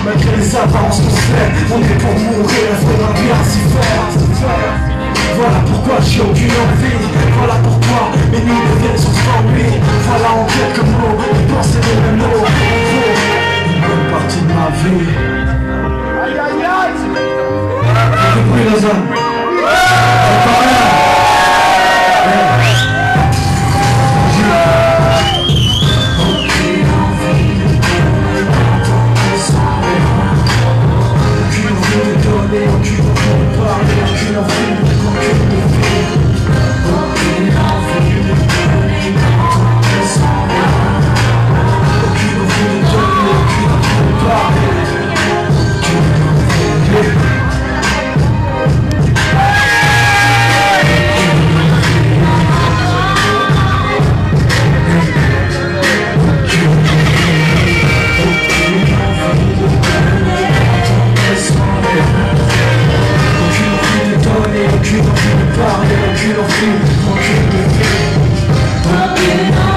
Malgré les apparences qu'on se fait, on est pour mourir, il faudra bien s'y faire. Voilà pourquoi j'ai aucune envie, voilà pourquoi mes nuits deviennent source d'ennui. Voilà en quelques mots, les pensées de mes mots. En gros, une bonne partie de ma vie. Aïe aïe aïe. Du bruit les hommes. J'entends rien. Aucune envie de parler, aucune envie de